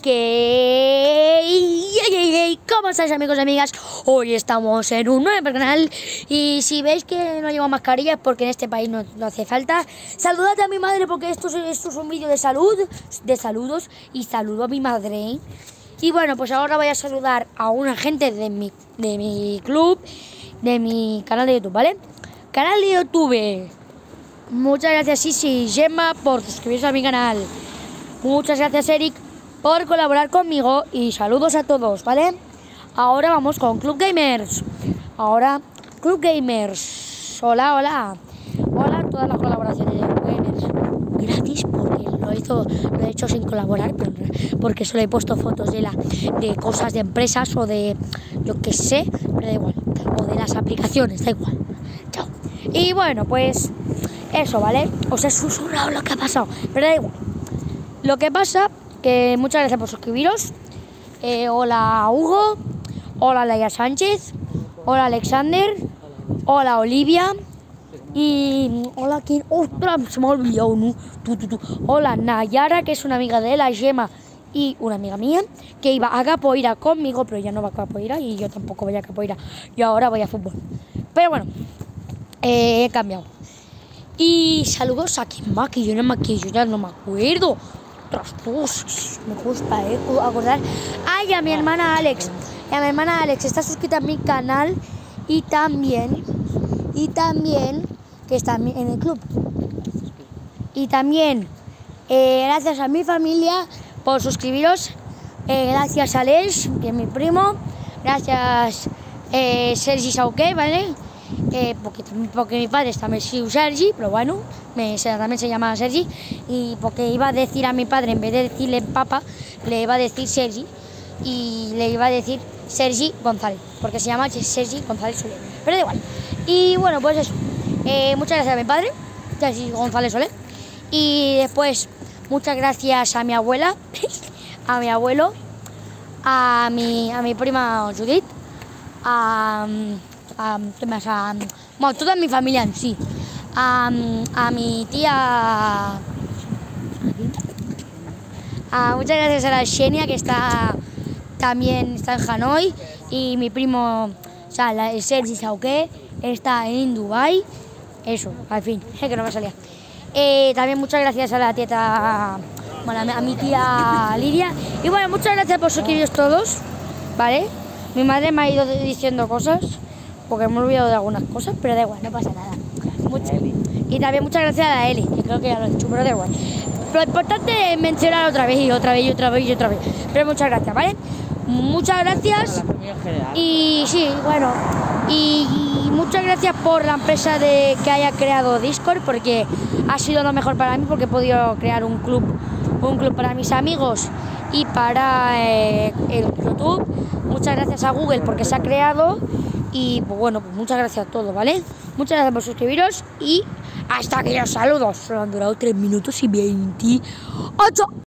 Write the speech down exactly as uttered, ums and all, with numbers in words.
que... ¿Cómo estáis, amigos y amigas? Hoy estamos en un nuevo canal y si veis que no llevo mascarilla es porque en este país no, no hace falta. Saludad a mi madre porque esto, es, esto es un vídeo de salud, de saludos, y saludo a mi madre. Y bueno, pues ahora voy a saludar a una gente de mi, de mi club, de mi canal de YouTube, ¿vale? Canal de YouTube. Muchas gracias Sisi y Gemma por suscribirse a mi canal. Muchas gracias Eric por colaborar conmigo y saludos a todos, ¿vale? Ahora vamos con Club Gamers. Ahora Club Gamers. Hola, hola. Hola a todas las colaboraciones de Club Gamers. Gratis porque lo, hizo, lo he hecho sin colaborar, pero porque solo he puesto fotos de, la, de cosas de empresas o de yo que sé, pero da igual. O de las aplicaciones, da igual. Chao. Y bueno, pues eso, ¿vale? Os he susurrado lo que ha pasado, pero da igual. Lo que pasa, que muchas gracias por suscribiros. Eh, hola Hugo, hola Laia Sánchez, hola Alexander, hola Olivia y hola quién, ostras, se me ha olvidado, ¿no? tú, tú, tú. Hola Nayara, que es una amiga de la Gemma y una amiga mía, que iba a capoeira conmigo, pero ya no va a capoeira y yo tampoco voy a capoeira, yo ahora voy a fútbol. Pero bueno, eh, he cambiado. Y saludos a quien más, que yo no me maquillo, ya no me acuerdo. Ostras, me gusta, ¿eh? Acordar. Ay, a mi hermana Alex. Y a mi hermana Alex está suscrita a mi canal y también, y también, que está en el club. Y también, eh, gracias a mi familia por suscribiros. Eh, gracias a Alex, que es mi primo. Gracias, eh, Sergi Sauqué, ¿vale? Eh, porque, porque mi padre también es Sergi, pero bueno, me, también se llama Sergi, y porque iba a decir a mi padre, en vez de decirle papa, le iba a decir Sergi, y le iba a decir Sergi González, porque se llama Sergi González Soler, pero da igual. Y bueno, pues eso, eh, muchas gracias a mi padre, Sergi González Soler, y después muchas gracias a mi abuela, a mi abuelo, a mi, a mi prima Judith, a... a, ¿qué más? A, bueno, toda mi familia en sí, a, a mi tía, a, muchas gracias a la Xenia, que está también está en Hanoi, y mi primo, o sea, la, el Sergi Sauqué está en Dubai, eso, al fin, que no me salía. Eh, también muchas gracias a la tía, bueno, a mi tía Lidia, y bueno, muchas gracias por suscribiros todos, ¿vale? Mi madre me ha ido diciendo cosas, porque me he olvidado de algunas cosas, pero da igual, no pasa nada. Mucho. Y también muchas gracias a la Eli, que creo que ya lo he dicho, pero da igual. Lo importante es mencionar otra vez y otra vez y otra vez y otra vez. Pero muchas gracias, ¿vale? Muchas gracias. Y sí, bueno, y, y muchas gracias por la empresa de que haya creado Discord, porque ha sido lo mejor para mí, porque he podido crear un club, un club para mis amigos y para eh, el YouTube. Muchas gracias a Google porque se ha creado. Y pues bueno, pues muchas gracias a todos, ¿vale? Muchas gracias por suscribiros y hasta aquí los saludos. Solo han durado tres minutos y veintiocho.